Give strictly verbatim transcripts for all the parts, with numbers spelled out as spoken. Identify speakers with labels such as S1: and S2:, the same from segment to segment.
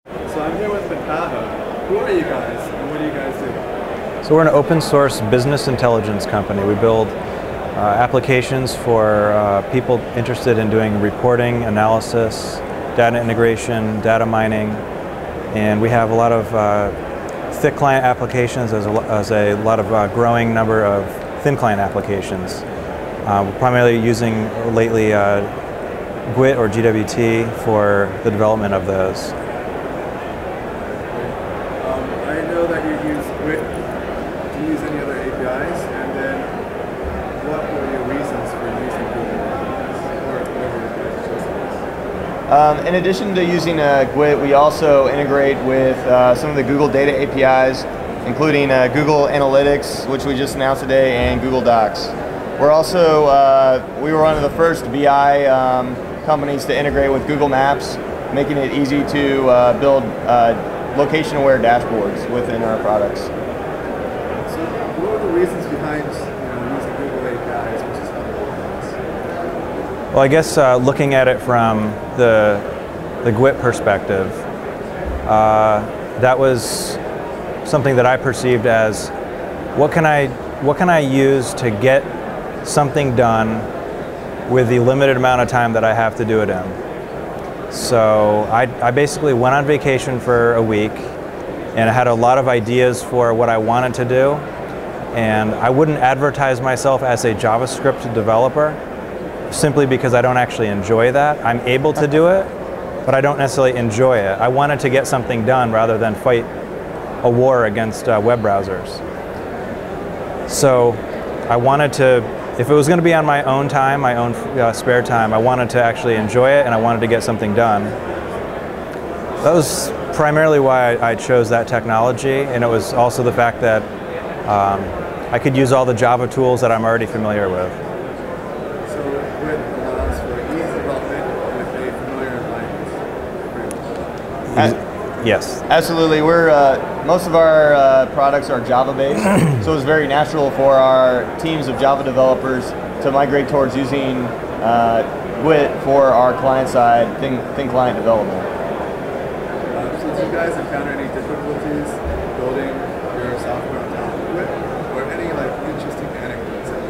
S1: So I'm here with Pentaho. Who are you guys and what do you guys do?
S2: So we're an open source business intelligence company. We build uh, applications for uh, people interested in doing reporting, analysis, data integration, data mining, and we have a lot of uh, thick client applications as a, as a lot of uh, growing number of thin client applications. Uh, we're primarily using lately uh, G W I T or G W T for the development of those.
S1: Um, I know that you use G W I T. Do you use any other A P Is? And then what were your reasons for using Google or whatever your choice is?
S3: Um, in addition to using uh, G W I T, we also integrate with uh, some of the Google data A P Is, including uh, Google Analytics, which we just announced today, and Google Docs. We're also, uh, we were one of the first B I um, companies to integrate with Google Maps, making it easy to uh, build uh, location-aware dashboards within our products.
S1: So what are the reasons behind you know, using Google A P Is versus other A P Is?
S2: Well, I guess uh, looking at it from the, the G W I T perspective, uh, that was something that I perceived as what can I, what can I use to get something done with the limited amount of time that I have to do it in. So I, I basically went on vacation for a week and I had a lot of ideas for what I wanted to do, and I wouldn't advertise myself as a JavaScript developer simply because I don't actually enjoy that. I'm able to do it, but I don't necessarily enjoy it. I wanted to get something done rather than fight a war against uh, web browsers. So I wanted to, if it was going to be on my own time, my own uh, spare time, I wanted to actually enjoy it and I wanted to get something done. That was primarily why I, I chose that technology, and it was also the fact that um, I could use all the Java tools that I'm already familiar with.
S1: So G W I T allows for easy development with a familiar environment.
S3: At,
S2: yes.
S3: Absolutely. We're, uh, most of our uh, products are Java-based, so it's very natural for our teams of Java developers to migrate towards using uh, G W I T for our client-side, thin, thin client development.
S1: Uh, so did you guys encounter any difficulties building your software on top of G W I T? Or any like interesting anecdotes that you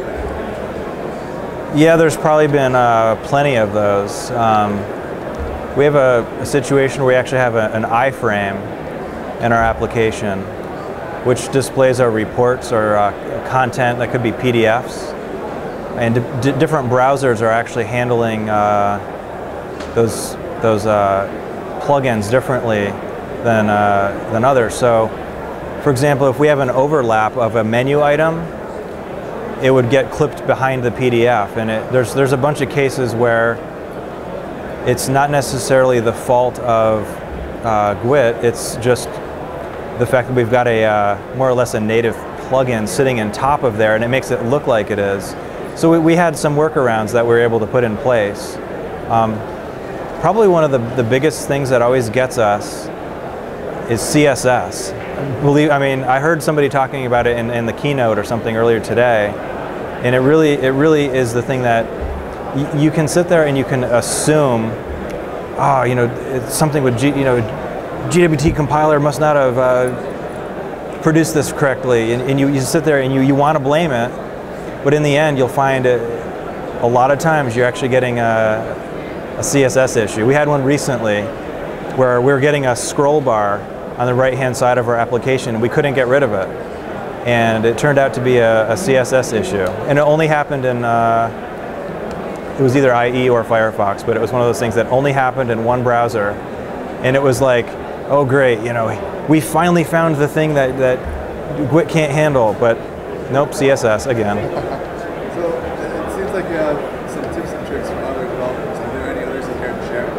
S1: had?
S2: Yeah, there's probably been uh, plenty of those. Um, we have a, a situation where we actually have a, an iframe in our application, which displays our reports or uh, content that could be P D Fs. And d different browsers are actually handling uh, those those uh, plugins differently than uh, than others. So, for example, if we have an overlap of a menu item, it would get clipped behind the P D F, and it, there's there's a bunch of cases where it's not necessarily the fault of uh, G W I T. It's just the fact that we've got a uh, more or less a native plugin sitting in top of there, and it makes it look like it is. So we, we had some workarounds that we were able to put in place. Um, probably one of the, the biggest things that always gets us is C S S. Believe, I mean, I heard somebody talking about it in, in the keynote or something earlier today, and it really, it really is the thing that y you can sit there and you can assume, oh, you know, it's something with G, you know, G W T compiler must not have uh, produced this correctly, and, and you, you sit there and you, you want to blame it, but in the end you'll find it, a lot of times you're actually getting a, a C S S issue. We had one recently where we were getting a scroll bar on the right hand side of our application and we couldn't get rid of it, and it turned out to be a, a C S S issue, and it only happened in uh, it was either I E or Firefox, but it was one of those things that only happened in one browser, and it was like, oh great, you know, we finally found the thing that, that G W I T can't handle, but nope, C S S again.
S1: So it seems like you have some tips and tricks for other developers. Are there any others you care to share?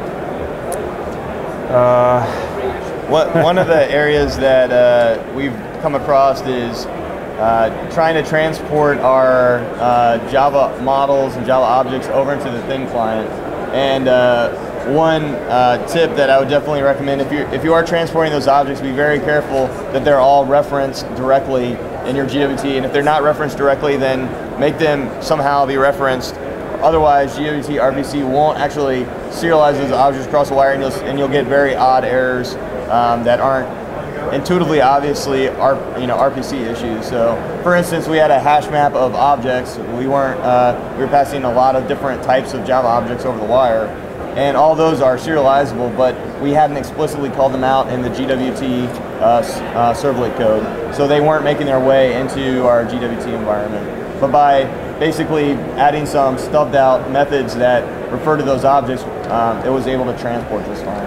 S2: Uh,
S3: what, one of the areas that uh, we've come across is uh, trying to transport our uh, Java models and Java objects over into the thin client. And uh, one uh, tip that I would definitely recommend, if you if you are transporting those objects, be very careful that they're all referenced directly in your G W T, and if they're not referenced directly, then make them somehow be referenced otherwise, G W T R P C won't actually serialize those objects across the wire, and you'll, and you'll get very odd errors um, that aren't intuitively, obviously, R, you know, R P C issues. So, for instance, we had a hash map of objects. We weren't, uh, we were passing a lot of different types of Java objects over the wire, and all those are serializable, but we hadn't explicitly called them out in the G W T uh, uh, servlet code. So they weren't making their way into our G W T environment. But by basically adding some stubbed out methods that refer to those objects, um, it was able to transport just fine.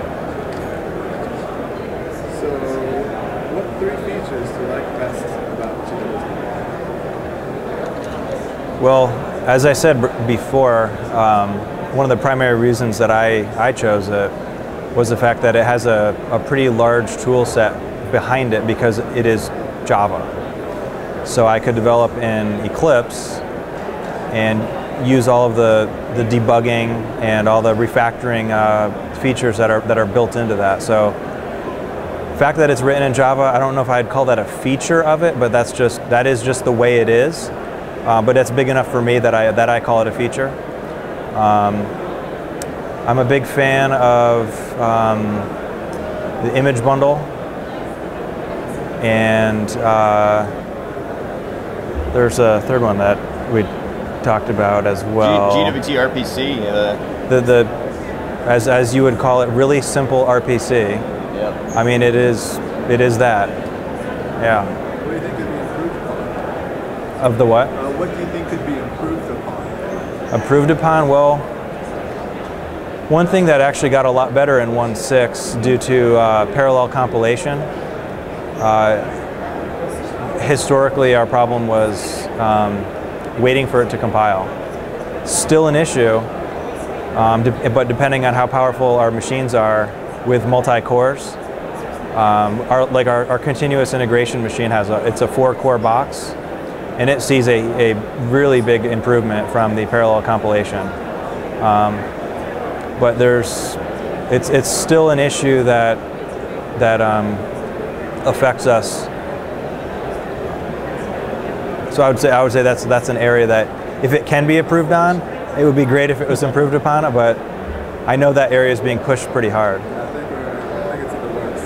S1: So, what three features do you like best about G W T?
S2: Well, as I said before, um, one of the primary reasons that I, I chose it was the fact that it has a, a pretty large tool set behind it because it is Java. So I could develop in Eclipse and use all of the, the debugging and all the refactoring uh, features that are, that are built into that. So the fact that it's written in Java, I don't know if I'd call that a feature of it, but that's just, that is just the way it is. Uh, but it's big enough for me that I, that I call it a feature. Um, I'm a big fan of um, the image bundle, and uh, there's a third one that we talked about as well.
S3: G W T R P C. Uh,
S2: the the as as you would call it, really simple R P C.
S3: Yep.
S2: I mean, it is it is that. Yeah.
S1: What do you think could be improved upon?
S2: Of the what?
S1: Uh, what do you think could be improved upon?
S2: Improved upon? Well, one thing that actually got a lot better in one point six due to uh, parallel compilation. Uh, historically, our problem was um, waiting for it to compile. Still an issue, um, de but depending on how powerful our machines are with multi-cores, um, our, like our, our continuous integration machine has a, it's a four-core box, and it sees a, a really big improvement from the parallel compilation. Um, but there's, it's, it's still an issue that, that um, affects us. So I would say, I would say that's, that's an area that if it can be improved on, it would be great if it was improved upon, but I know that area is being pushed pretty hard.
S1: I think, we're, I think it's in the works.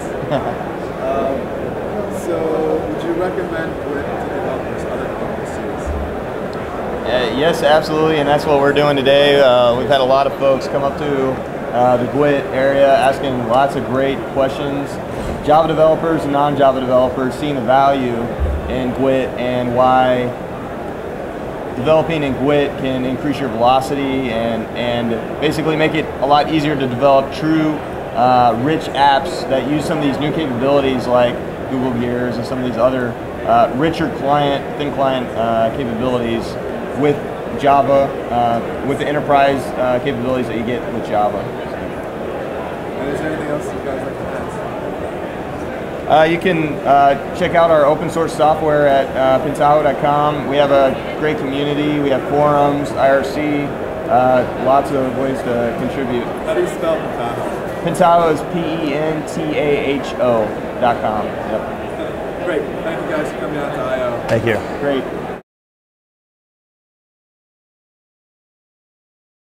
S1: um, so would you recommend Gwit to developers other companies?
S3: Uh, yes, absolutely, and that's what we're doing today. Uh, we've had a lot of folks come up to uh, the Gwit area asking lots of great questions. Java developers and non-Java developers seeing the value in Gwit and why developing in Gwit can increase your velocity and, and basically make it a lot easier to develop true uh, rich apps that use some of these new capabilities like Google Gears and some of these other uh, richer client, thin client uh, capabilities with Java, uh, with the enterprise uh, capabilities that you get with Java.
S1: And is there anything else you guys like to add?
S3: Uh, you can uh, check out our open source software at uh, Pentaho dot com. We have a great community. We have forums, I R C, uh, lots of ways to contribute.
S1: How do you spell Pentaho?
S3: Pentaho is P E N T A H O dot com. Yep.
S1: Great. Thank you guys for coming out to I O.
S2: Thank you.
S3: Great.